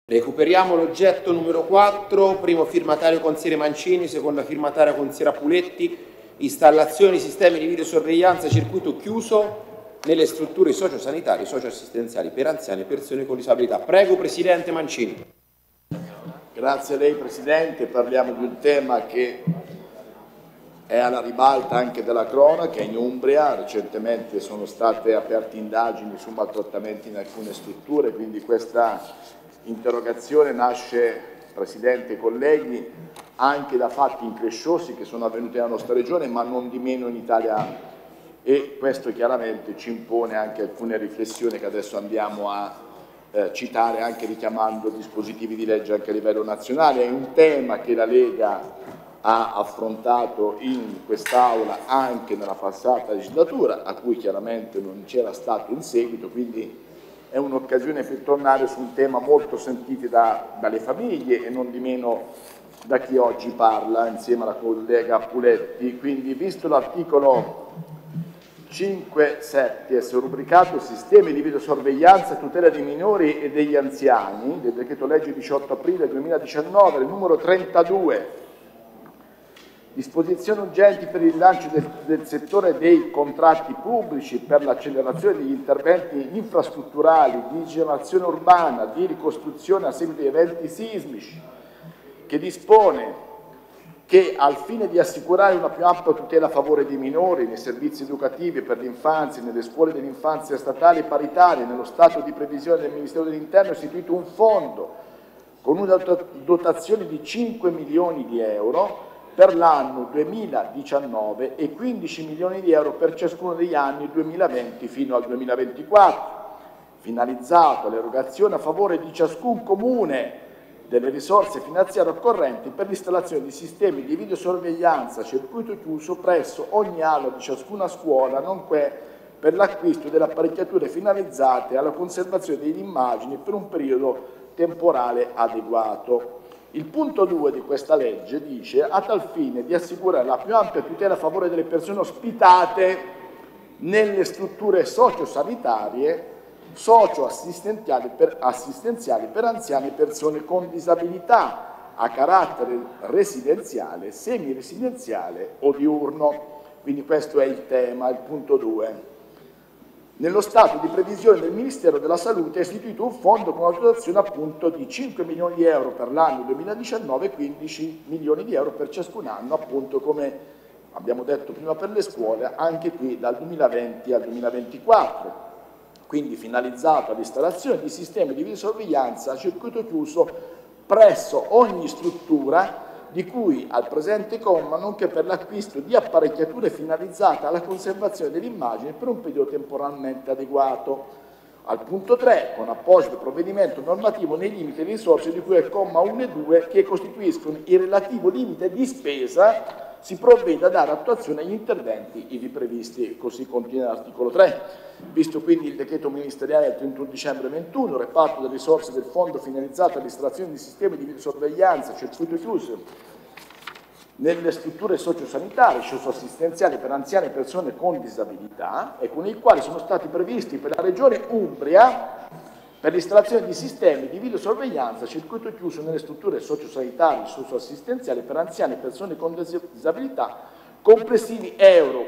Recuperiamo l'oggetto numero 4, primo firmatario consigliere Mancini, seconda firmataria consigliera Puletti, installazioni sistemi di videosorveglianza circuito chiuso nelle strutture sociosanitarie, socioassistenziali per anziani e persone con disabilità. Prego Presidente Mancini. Grazie a lei Presidente, parliamo di un tema che è alla ribalta anche della cronaca. In Umbria recentemente sono state aperte indagini su maltrattamenti in alcune strutture, quindi questa interrogazione nasce, Presidente e colleghi, anche da fatti incresciosi che sono avvenuti nella nostra regione, ma non di meno in Italia, e questo chiaramente ci impone anche alcune riflessioni che adesso andiamo a citare, anche richiamando dispositivi di legge anche a livello nazionale. È un tema che la Lega ha affrontato in quest'Aula anche nella passata legislatura, a cui chiaramente non c'era stato un seguito, quindi è un'occasione per tornare su un tema molto sentito dalle famiglie e non di meno da chi oggi parla insieme alla collega Puletti. Quindi, visto l'articolo 5-septies, rubricato Sistemi di videosorveglianza e tutela dei minori e degli anziani, del decreto legge 18 aprile 2019, il numero 32, disposizioni urgenti per il rilancio del settore dei contratti pubblici per l'accelerazione degli interventi infrastrutturali, di rigenerazione urbana, di ricostruzione a seguito di eventi sismici, che dispone che al fine di assicurare una più ampia tutela a favore dei minori nei servizi educativi per l'infanzia, nelle scuole dell'infanzia statali e paritarie, nello stato di previsione del Ministero dell'Interno è istituito un fondo con una dotazione di 5 milioni di euro per l'anno 2019 e 15 milioni di euro per ciascuno degli anni 2020 fino al 2024, finalizzato all'erogazione a favore di ciascun comune delle risorse finanziarie occorrenti per l'installazione di sistemi di videosorveglianza a circuito chiuso presso ogni aula di ciascuna scuola, nonché per l'acquisto delle apparecchiature finalizzate alla conservazione delle immagini per un periodo temporale adeguato. Il punto 2 di questa legge dice: a tal fine di assicurare la più ampia tutela a favore delle persone ospitate nelle strutture sociosanitarie, socioassistenziali per anziani e persone con disabilità a carattere residenziale, semiresidenziale o diurno. Quindi questo è il tema, il punto 2. Nello stato di previsione del Ministero della Salute è istituito un fondo con una dotazione appunto di 5 milioni di euro per l'anno 2019 e 15 milioni di euro per ciascun anno, appunto come abbiamo detto prima per le scuole, anche qui dal 2020 al 2024, quindi finalizzato all'installazione di sistemi di videosorveglianza a circuito chiuso presso ogni struttura di cui al presente comma, nonché per l'acquisto di apparecchiature finalizzate alla conservazione delle immagini per un periodo temporalmente adeguato. Al punto 3, con apposito provvedimento normativo nei limiti delle risorse di cui al comma 1 e 2 che costituiscono il relativo limite di spesa, si provvede a dare attuazione agli interventi ivi previsti. Così contiene l'articolo 3. Visto quindi il decreto ministeriale del 31 dicembre 2021, reparto delle risorse del fondo finalizzato all'installazione di sistemi di videosorveglianza a circuito chiuso nelle strutture sociosanitarie, socioassistenziali per anziane e persone con disabilità, e con il quale sono stati previsti per la Regione Umbria per l'installazione di sistemi di videosorveglianza a circuito chiuso nelle strutture sociosanitarie, socioassistenziali per anziane e persone con disabilità, complessivi euro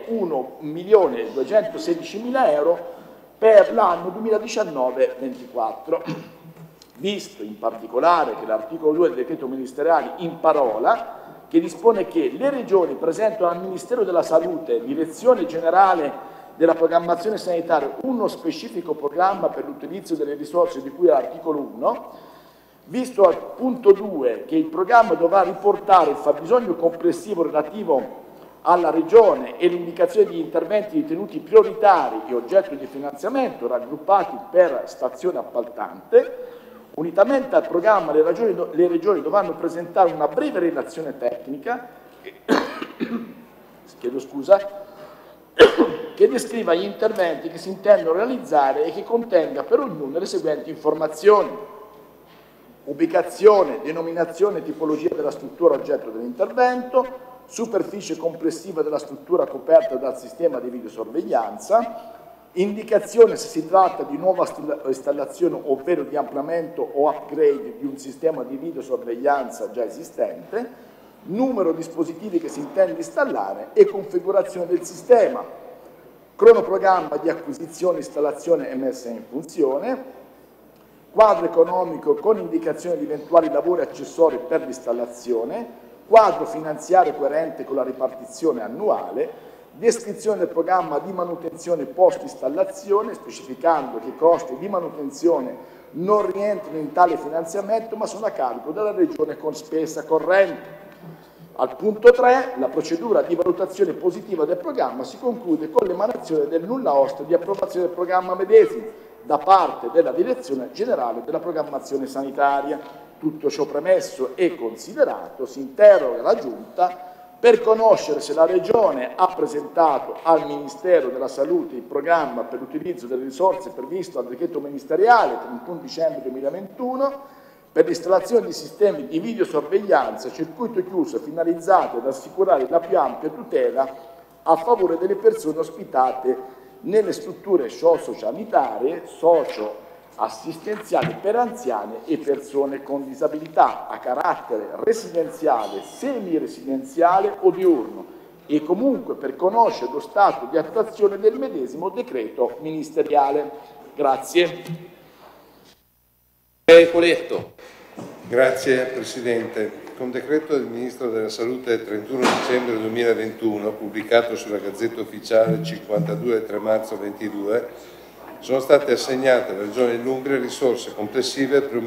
1.216.000 euro per l'anno 2019-24. Visto in particolare che l'articolo 2 del decreto ministeriale in parola, che dispone che le regioni presentano al Ministero della Salute, Direzione Generale della Programmazione Sanitaria, uno specifico programma per l'utilizzo delle risorse di cui all'articolo 1, visto al punto 2 che il programma dovrà riportare il fabbisogno complessivo relativo alla Regione e l'indicazione di interventi ritenuti prioritari e oggetto di finanziamento raggruppati per stazione appaltante, unitamente al programma le regioni dovranno presentare una breve relazione tecnica che descriva gli interventi che si intendono realizzare e che contenga per ognuno le seguenti informazioni: ubicazione, denominazione e tipologia della struttura oggetto dell'intervento, superficie complessiva della struttura coperta dal sistema di videosorveglianza, indicazione se si tratta di nuova installazione ovvero di ampliamento o upgrade di un sistema di videosorveglianza già esistente, numero di dispositivi che si intende installare e configurazione del sistema, cronoprogramma di acquisizione, installazione e messa in funzione, quadro economico con indicazione di eventuali lavori accessori per l'installazione, quadro finanziario coerente con la ripartizione annuale, descrizione del programma di manutenzione post-installazione, specificando che i costi di manutenzione non rientrano in tale finanziamento, ma sono a carico della Regione con spesa corrente. Al punto 3, la procedura di valutazione positiva del programma si conclude con l'emanazione del nulla osta di approvazione del programma medesimo da parte della Direzione Generale della Programmazione Sanitaria. Tutto ciò premesso e considerato, si interroga la Giunta per conoscere se la Regione ha presentato al Ministero della Salute il programma per l'utilizzo delle risorse previsto dal decreto ministeriale 31 dicembre 2021 per l'installazione di sistemi di videosorveglianza a circuito chiuso finalizzati ad assicurare la più ampia tutela a favore delle persone ospitate nelle strutture sociosanitarie, assistenziali per anziani e persone con disabilità a carattere residenziale, semiresidenziale o diurno e comunque per conoscere lo stato di attuazione del medesimo decreto ministeriale. Grazie. Coletto. Grazie Presidente. Con decreto del Ministro della Salute del 31 dicembre 2021, pubblicato sulla Gazzetta Ufficiale 52 del 3 marzo 2022, sono state assegnate alla Regione dell'Umbria risorse complessive per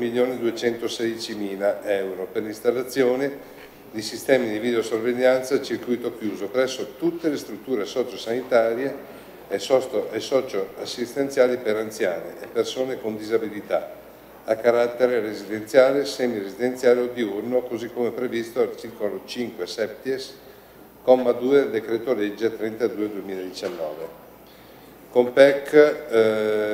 1.216.000 euro per l'installazione di sistemi di videosorveglianza a circuito chiuso presso tutte le strutture sociosanitarie e socioassistenziali per anziani e persone con disabilità a carattere residenziale, semiresidenziale o diurno, così come previsto all'articolo 5 septies, comma 2 del decreto legge 32/2019. Con PEC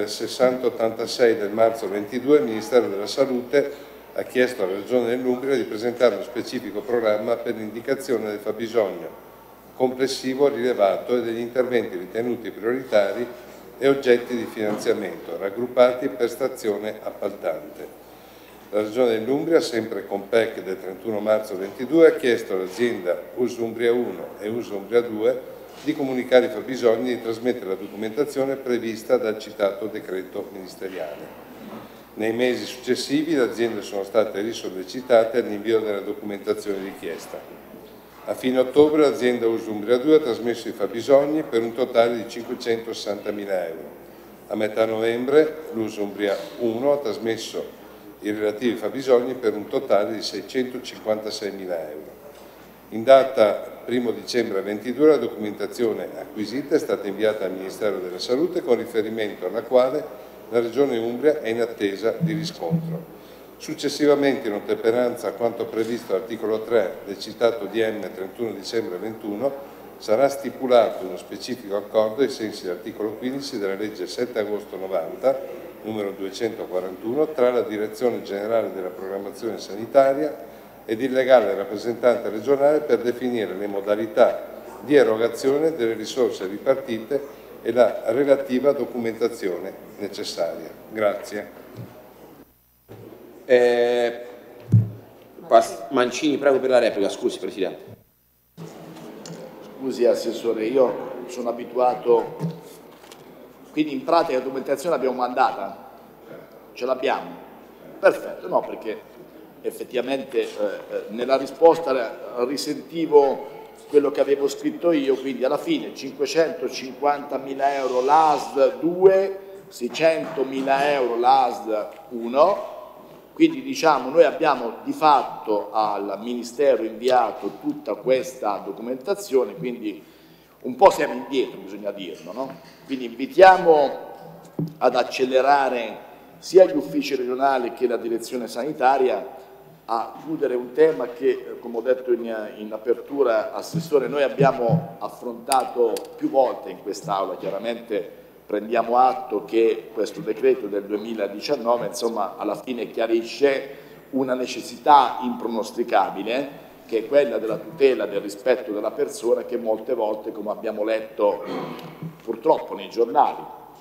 6086 del marzo 22 il Ministero della Salute ha chiesto alla Regione dell'Umbria di presentare uno specifico programma per l'indicazione del fabbisogno complessivo rilevato e degli interventi ritenuti prioritari e oggetti di finanziamento, raggruppati per stazione appaltante. La Regione dell'Umbria, sempre con PEC del 31 marzo 22, ha chiesto all'azienda Usumbria 1 e Usumbria 2 di comunicare i fabbisogni e di trasmettere la documentazione prevista dal citato decreto ministeriale. Nei mesi successivi le aziende sono state risollecitate all'invio della documentazione richiesta. A fine ottobre l'azienda Usumbria 2 ha trasmesso i fabbisogni per un totale di 560.000 euro. A metà novembre l'Usumbria 1 ha trasmesso i relativi fabbisogni per un totale di 656.000 euro. In data 1 dicembre 22 la documentazione acquisita è stata inviata al Ministero della Salute con riferimento alla quale la Regione Umbria è in attesa di riscontro. Successivamente, in ottemperanza a quanto previsto all'articolo 3 del citato DM 31 dicembre 21, sarà stipulato uno specifico accordo ai sensi dell'articolo 15 della legge 7 agosto 90, numero 241, tra la Direzione Generale della Programmazione Sanitaria ed il legale rappresentante regionale per definire le modalità di erogazione delle risorse ripartite e la relativa documentazione necessaria. Grazie. Mancini, prego per la replica. Scusi Presidente. Scusi Assessore, io sono abituato, quindi in pratica la documentazione l'abbiamo mandata? Ce l'abbiamo? Perfetto, no, perché effettivamente nella risposta risentivo quello che avevo scritto io, quindi alla fine 550.000 euro l'ASL 2, 600.000 euro l'ASL 1, quindi diciamo noi abbiamo di fatto al Ministero inviato tutta questa documentazione, quindi un po' siamo indietro, bisogna dirlo, no? Quindi invitiamo ad accelerare sia gli uffici regionali che la direzione sanitaria a chiudere un tema che, come ho detto in apertura, Assessore, noi abbiamo affrontato più volte in quest'Aula. Chiaramente prendiamo atto che questo decreto del 2019, insomma, alla fine chiarisce una necessità impronosticabile, che è quella della tutela del rispetto della persona, che molte volte, come abbiamo letto purtroppo nei giornali,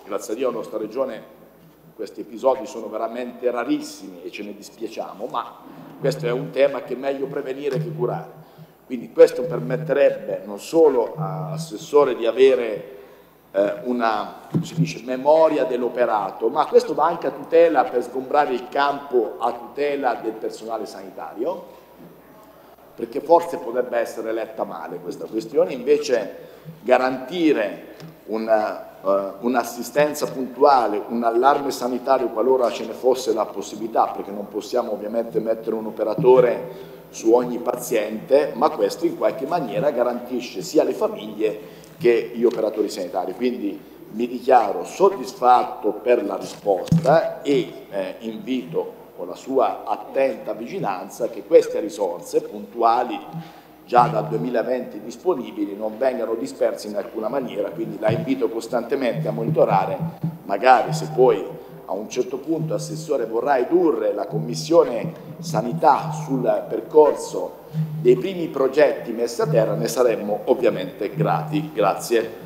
grazie a Dio la nostra Regione questi episodi sono veramente rarissimi e ce ne dispiacciamo, ma questo è un tema che è meglio prevenire che curare. Quindi questo permetterebbe non solo all'assessore di avere una, come si dice, memoria dell'operato, ma questo va anche a tutela, per sgombrare il campo, a tutela del personale sanitario, perché forse potrebbe essere letta male questa questione, invece garantire un'assistenza puntuale, un allarme sanitario qualora ce ne fosse la possibilità, perché non possiamo ovviamente mettere un operatore su ogni paziente, ma questo in qualche maniera garantisce sia le famiglie che gli operatori sanitari. Quindi mi dichiaro soddisfatto per la risposta e invito con la sua attenta vigilanza che queste risorse puntuali già dal 2020 disponibili non vengano disperse in alcuna maniera, quindi la invito costantemente a monitorare, magari se poi a un certo punto Assessore vorrà edurre la Commissione Sanità sul percorso dei primi progetti messi a terra, ne saremmo ovviamente grati. Grazie.